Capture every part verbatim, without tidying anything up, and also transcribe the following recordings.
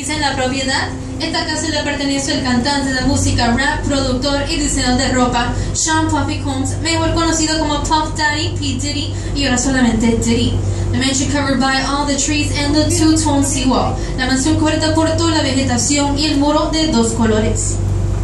Dice en la propiedad, esta casa le pertenece al cantante de música rap, productor y diseñador de ropa Sean Puffy Combs, mejor conocido como Puff Daddy, P. Diddy y ahora solamente Diddy. The mansion covered by all the trees and the two-tone seawall. La mansión cubierta por toda la vegetación y el muro de dos colores.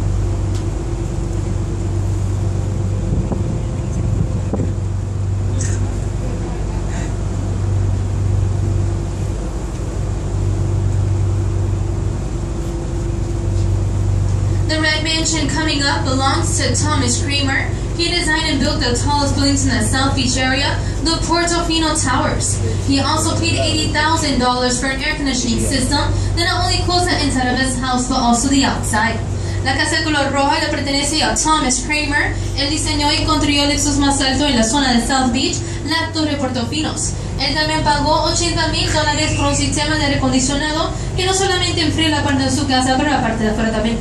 The red mansion coming up belongs to Thomas Kramer. He designed and built the tallest buildings in the South Beach area, the Portofino Towers. He also paid eighty thousand dollars for an air conditioning system that not only cools the inside of his house but also the outside. La casa de color roja le pertenece a Thomas Kramer. Él diseñó y construyó el Lexus más alto en la zona de South Beach, la Torre Portofinos. Él también pagó ochenta mil dólares por un sistema de aire acondicionado que no solamente enfría la parte de su casa, pero la parte de afuera también.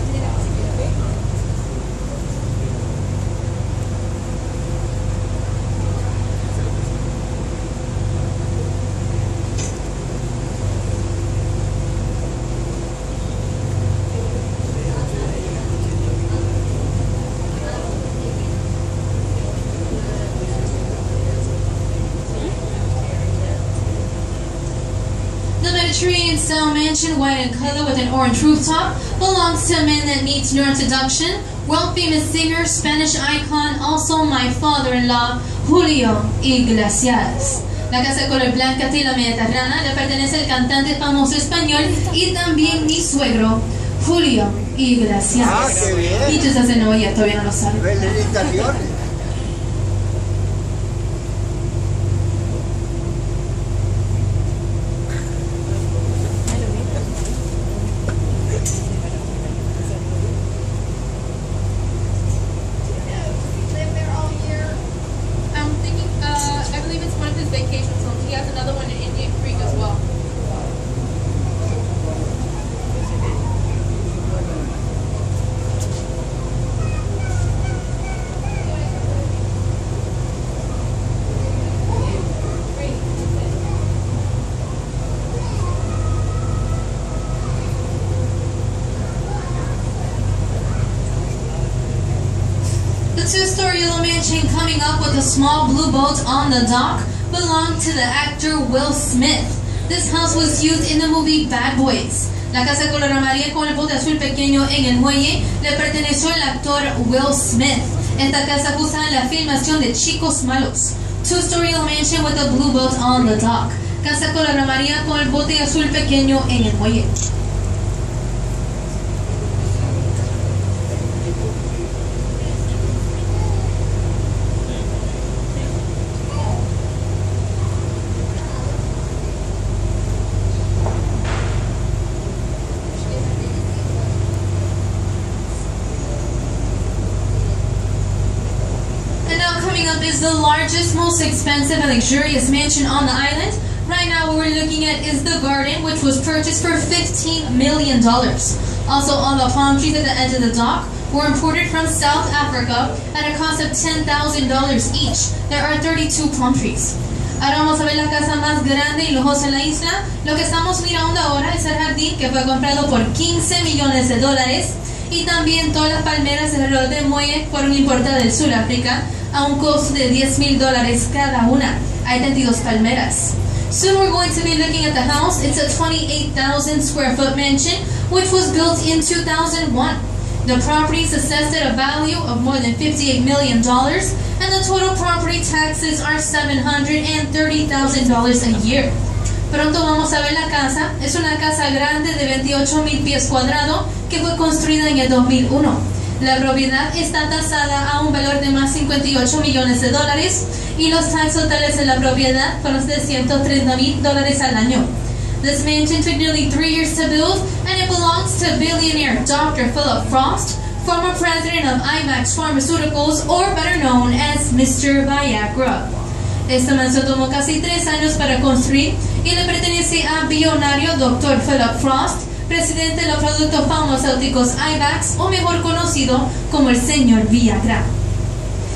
The Mediterranean style mansion, white in color with an orange rooftop, belongs to a man that needs no introduction, world famous singer, Spanish icon, also my father-in-law, Julio Iglesias. La casa de color blanca y la mediterránea le pertenece al cantante famoso español y también mi suegro, Julio Iglesias. Ah, qué bien. Y tú estás en Nueva York, todavía no lo sabes. Felicitaciones. Vacation home. He has another one in Indian Creek as well. The two-story yellow mansion coming up with a small blue boat on the dock belonged to the actor Will Smith. This house was used in the movie Bad Boys. La casa de color amarilla con el bote azul pequeño en el muelle le perteneció al actor Will Smith. Esta casa fue usada en la filmación de Chicos Malos. Two-story mansion with a blue boat on the dock. Casa color amarilla con el bote azul pequeño en el muelle. Coming up is the largest, most expensive and luxurious mansion on the island. Right now what we're looking at is the garden, which was purchased for fifteen million dollars. Also, all the palm trees at the edge of the dock were imported from South Africa at a cost of ten thousand dollars each. There are thirty-two palm trees. Ahora vamos a ver la casa más grande y lujosa en la isla. Lo que estamos mirando ahora es el jardín que fue comprado por quince millones de dólares. Y también todas las palmeras alrededor del muelle fueron importadas del Sudáfrica a un costo de diez mil dólares cada una. Hay veintidós palmeras. Soon we're going to be looking at the house. It's a twenty-eight thousand square foot mansion which was built in two thousand one. The property is assessed at a value of more than fifty-eight million dollars and the total property taxes are seven hundred thirty thousand dollars a year. Pronto vamos a ver la casa. Es una casa grande de veintiocho mil pies cuadrados que fue construida en el dos mil uno. La propiedad está tasada a un valor de más cincuenta y ocho millones de dólares y los taxes totales de la propiedad fueron de ciento treinta mil dólares al año. This mansion took nearly three years to build and it belongs to billionaire Doctor Philip Frost, former president of IMAX Pharmaceuticals, or better known as Mister Viagra. Esta mansión tomó casi tres años para construir y le pertenece a billonario Doctor Philip Frost, presidente de los productos farmacéuticos IMAX, o mejor conocido como el señor Viagra.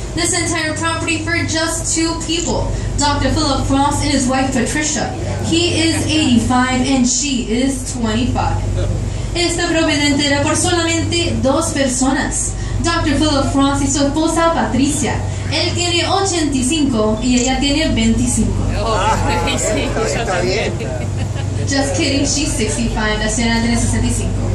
this entire property for just two people. Doctor Philip Frost and his wife Patricia. He is eighty-five and she is twenty-five. Esta propiedad entera por solamente dos personas. Doctor Philip Frost y su esposa Patricia. Él tiene ochenta y cinco y ella tiene veinticinco. Ah, está bien. Just kidding, she's sixty-five. La señora tiene sesenta y cinco.